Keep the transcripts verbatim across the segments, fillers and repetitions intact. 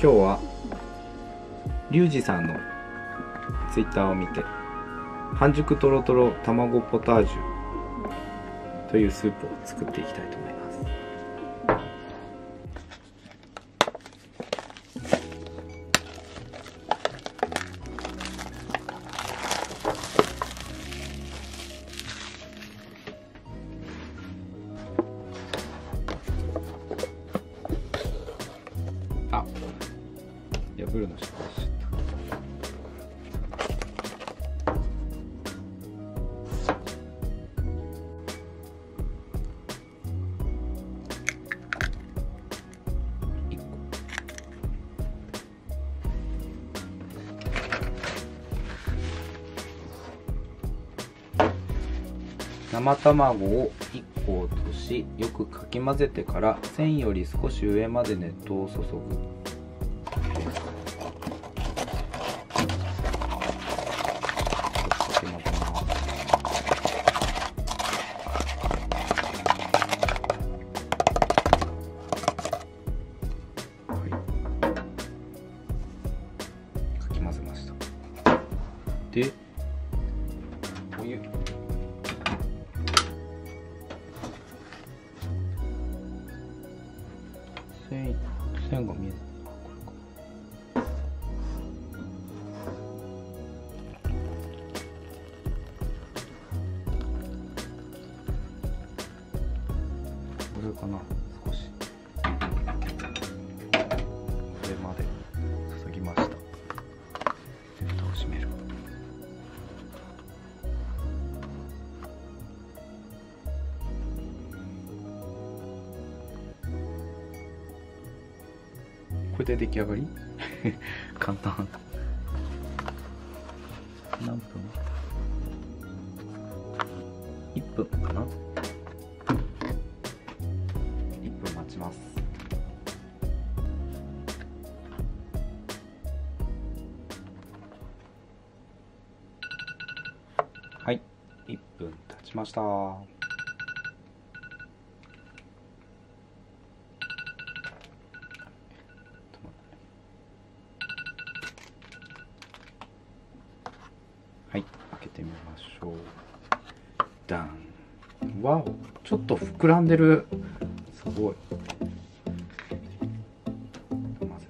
今日はリュウジさんのツイッターを見て、半熟とろとろ卵ポタージュというスープを作っていきたいと思います。あ、破るの失敗しちゃった。生卵をいっこ落とし、よくかき混ぜてから線より少し上まで熱湯を注ぐ。かき混ぜました。で、お湯。線、線が見えない。これかな、少し。これまで注ぎました。蓋を閉める。これで出来上がり簡単。何分 ?いっ 分かな。いっぷん待ちます。はい、いっぷん経ちました。はい、開けてみましょう。ダン。わお、ちょっと膨らんでる。すごい。混ぜます。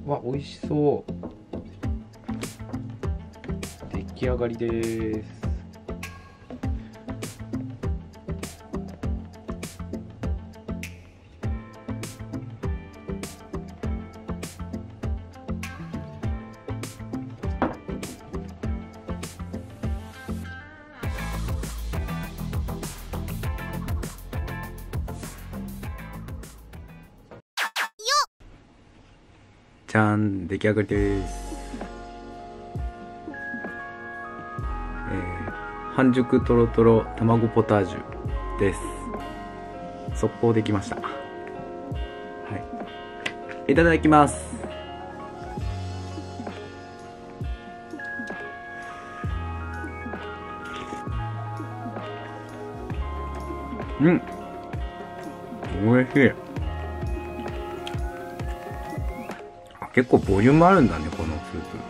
わ、美味しそう。出来上がりです。じゃん、出来上がりです。えー、半熟とろとろ卵ポタージュです。速攻できました。はい、いただきます。うん、おいしい。結構ボリュームあるんだね、このスープ。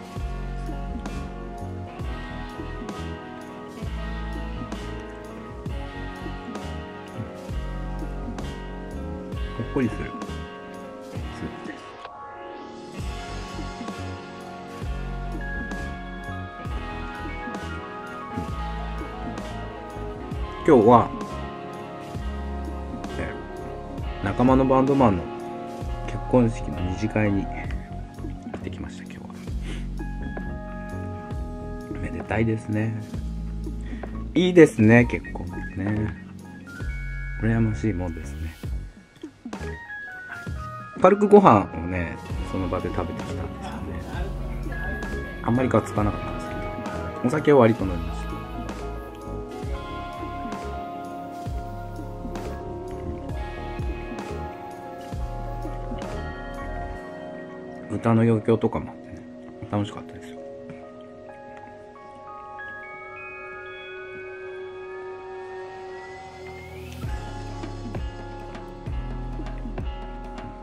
ほっこりするスープです。今日は、えー、仲間のバンドマンの結婚式の二次会にできました。今日はめでたいですね。いいですね、結構ね。羨ましいもんですね。軽くご飯をね、その場で食べてきたんですよね。あんまりがつかなかったんですけど、お酒は割と飲みました。歌の余興とかもあってね、楽しかったですよ。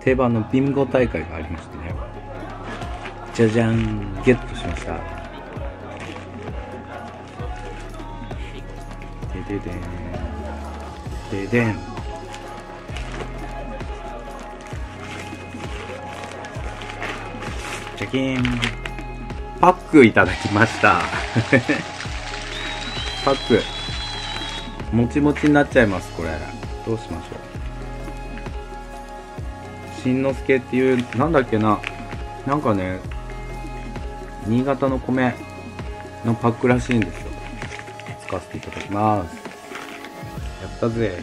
定番のビンゴ大会がありましてね、じゃじゃん、ゲットしました。でででんででん。チャキン、パックいただきましたパックもちもちになっちゃいます。これどうしましょう。しんのすけっていう、なんだっけな、なんかね、新潟の米のパックらしいんですよ。使わせていただきます。やったぜ。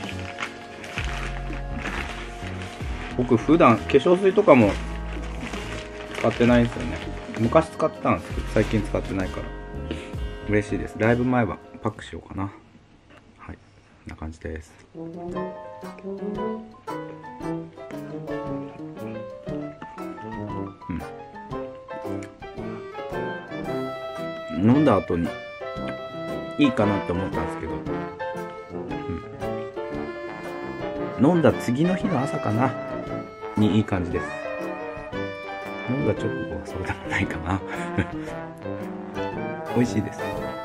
僕普段化粧水とかも使ってないんですよね。昔使ってたんですけど最近使ってないから嬉しいです。ライブ前はパックしようかな。はい、こんな感じです。うん、飲んだ後にいいかなって思ったんですけど、うん、飲んだ次の日の朝かなにいい感じです。飲んだ直後はそうでもないかな美味しいです。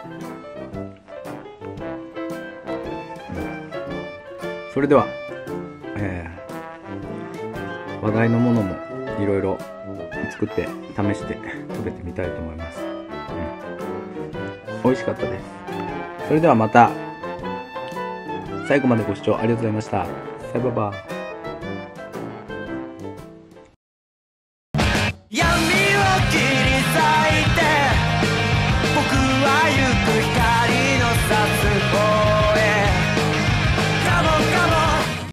それでは、えー、話題のものもいろいろ作って試して食べてみたいと思います。うん、美味しかったです。それではまた。最後までご視聴ありがとうございました。さよなら。